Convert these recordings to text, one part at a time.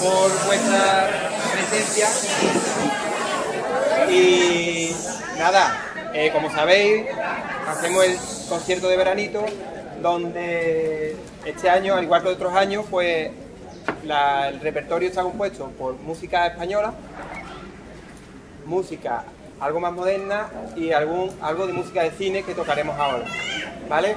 por vuestra presencia. Y nada, como sabéis, hacemos el concierto de veranito, donde este año, al igual que otros años, pues el repertorio está compuesto por música española, música algo más moderna y algo de música de cine que tocaremos ahora, ¿vale?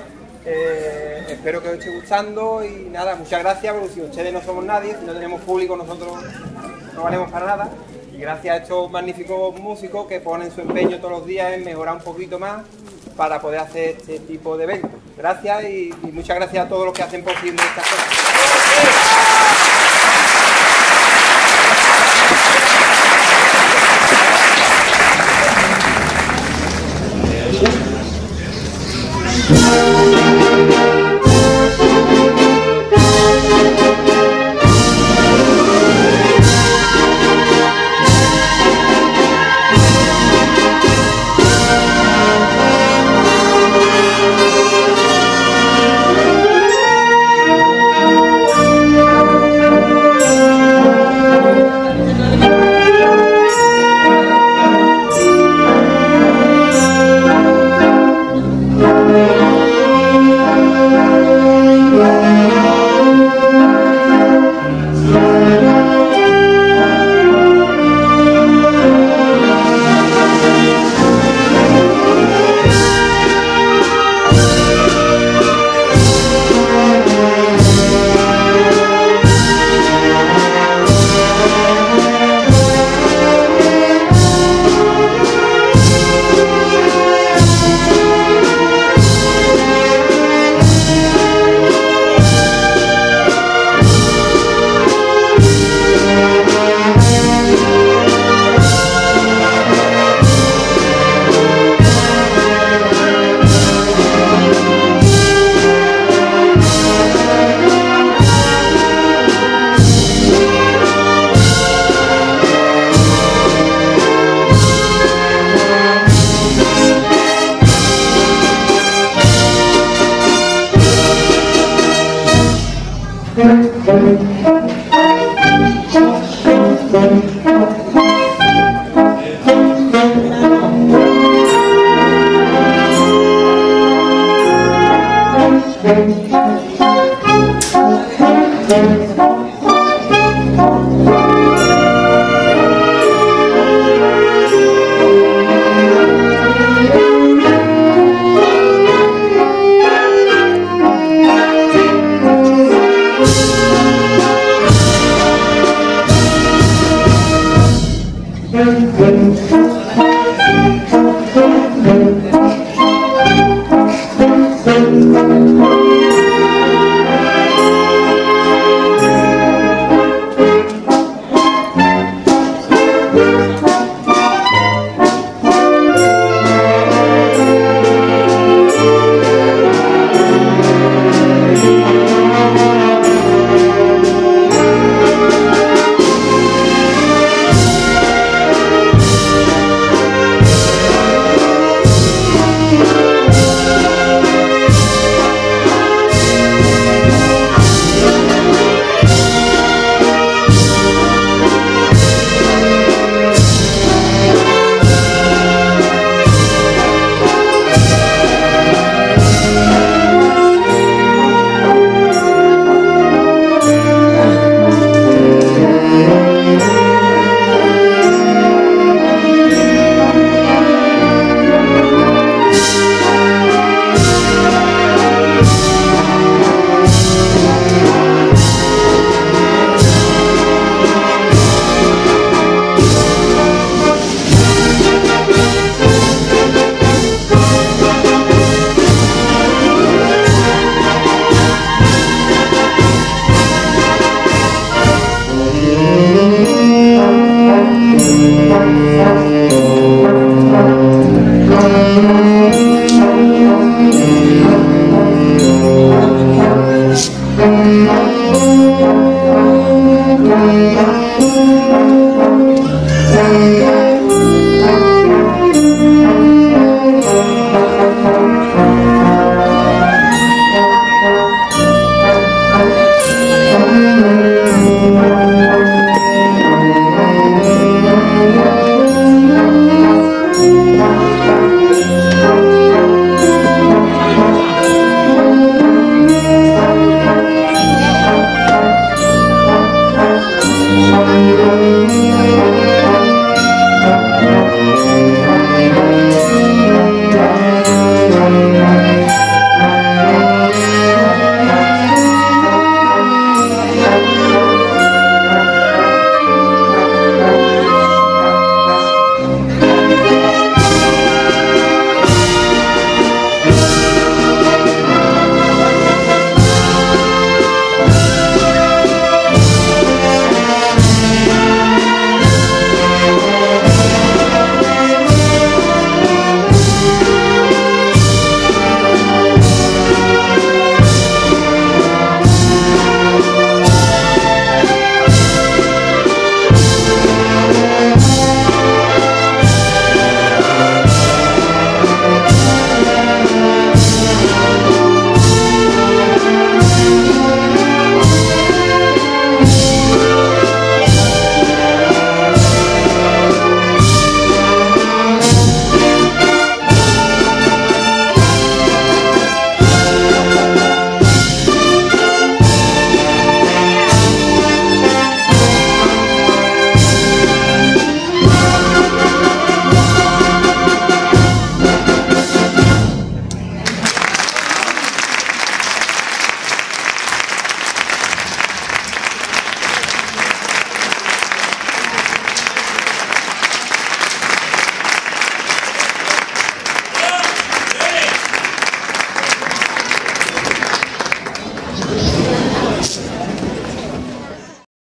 Espero que os esté gustando y nada, muchas gracias, porque si ustedes no somos nadie, si no tenemos público, nosotros no valemos para nada. Y gracias a estos magníficos músicos que ponen su empeño todos los días en mejorar un poquito más para poder hacer este tipo de eventos. Gracias y muchas gracias a todos los que hacen posible estas cosas. Thank you.